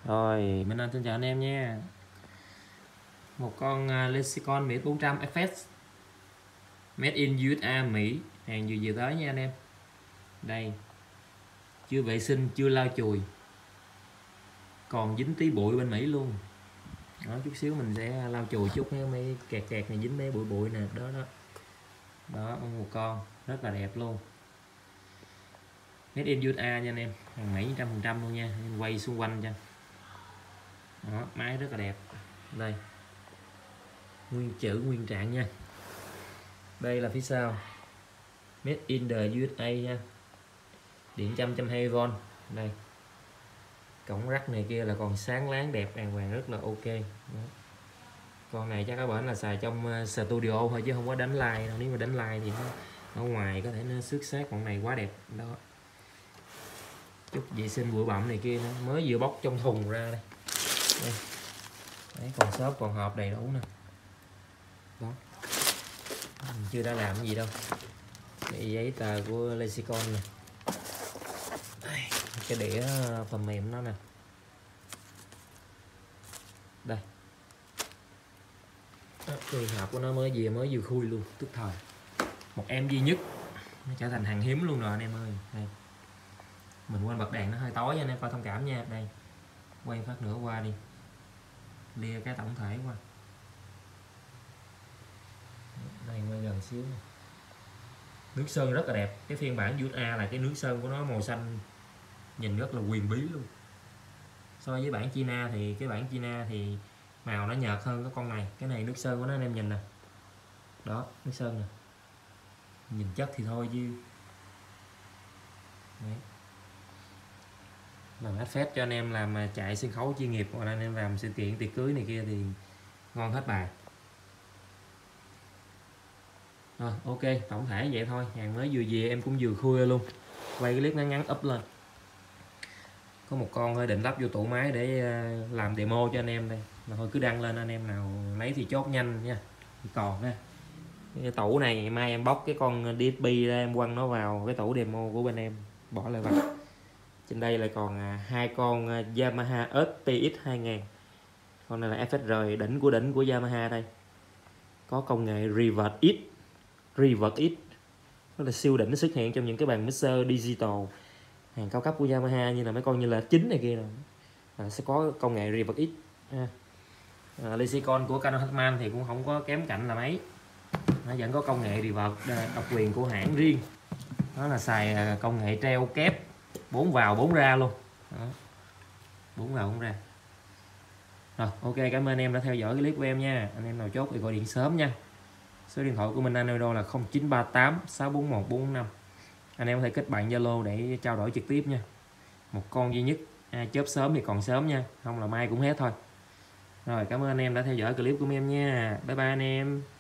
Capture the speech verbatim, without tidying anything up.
Rồi, mình anh xin chào anh em nha. Một con uh, Lexicon Mỹ bốn trăm ép ét Made in u ét a Mỹ, hàng vừa về tới nha anh em. Đây, chưa vệ sinh, chưa lau chùi, còn dính tí bụi bên Mỹ luôn. Đó, chút xíu mình sẽ lau chùi chút mấy, mấy kẹt kẹt này dính mấy bụi bụi nè, đó đó. Đó, một con rất là đẹp luôn. Made in u ét a nha anh em, hàng Mỹ một trăm phần trăm luôn nha. Em quay xung quanh cho. Đó, máy rất là đẹp. Đây, nguyên chữ nguyên trạng nha. Đây là phía sau, Made in the u ét a nha, điện một trăm hai mươi vôn. Đây, cổng rắc này kia là còn sáng láng đẹp đàng hoàng, rất là ok. Đó. Con này chắc các bạn là xài trong studio thôi chứ không có đánh live đâu. Nếu mà đánh live thì nó ở ngoài có thể nó xước xác. Con này quá đẹp đó. Chút vệ sinh bụi bặm này kia nữa. Mới vừa bóc trong thùng ra đây. Đây. Đấy, còn xốp còn hộp đầy đủ nè. Đó, mình chưa đã làm cái gì đâu. Đây, giấy tờ của Lexicon nè. Đây, cái đĩa phần mềm nó nè. Đây, cái hộp của nó mới về, mới vừa khui luôn, tức thời. Một em duy nhất, nó trở thành hàng hiếm luôn rồi anh em ơi. Đây, mình quên bật đèn nó hơi tối anh em coi thông cảm nha. Đây, quay phát nữa qua đi, lia cái tổng thể qua. Đây, quay gần xíu này. Nước sơn rất là đẹp. Cái phiên bản u ét a là cái nước sơn của nó màu xanh, nhìn rất là quyền bí luôn. So với bản China thì cái bản China thì màu nó nhợt hơn cái con này. Cái này nước sơn của nó anh em nhìn nè. Đó, nước sơn nè. Nhìn chất thì thôi chứ. Đấy. Làm hết phép cho anh em làm chạy sân khấu chuyên nghiệp, hoặc là anh em làm sự kiện tiệc cưới này kia thì ngon hết bài. Rồi, ok, tổng thể vậy thôi. Hàng mới vừa về em cũng vừa khui luôn. Quay cái clip ngắn ngắn up lên. Có một con hơi định lắp vô tủ máy để làm demo cho anh em đây. Mà thôi cứ đăng lên, anh em nào lấy thì chốt nhanh nha. Còn ha, cái tủ này mai em bóc cái con đê ét pê ra, em quăng nó vào cái tủ demo của bên em, bỏ lại vào. Trên đây lại còn hai con Yamaha ét tê ích hai nghìn. Con này là ép ét rờ đỉnh của đỉnh của Yamaha đây. Có công nghệ Reverse X. Reverse X nó là siêu đỉnh, nó xuất hiện trong những cái bàn mixer digital hàng cao cấp của Yamaha, như là mấy con như là chín này kia rồi. À, sẽ có công nghệ Reverse X. À, à, Lexicon của Canon Hartmann thì cũng không có kém cạnh là mấy. Nó vẫn có công nghệ Reverse độc quyền của hãng riêng. Đó là xài công nghệ treo kép bốn vào bốn ra luôn. Đó, bốn vào bốn ra. Rồi, ok, cảm ơn em đã theo dõi cái clip của em nha. Anh em nào chốt thì gọi điện sớm nha. Số điện thoại của mình Aneudo là không chín ba tám sáu bốn một bốn năm. Anh em có thể kết bạn Zalo để trao đổi trực tiếp nha. Một con duy nhất, à, chớp sớm thì còn sớm nha, không là mai cũng hết thôi. Rồi, cảm ơn anh em đã theo dõi clip của em nha. Bye bye anh em.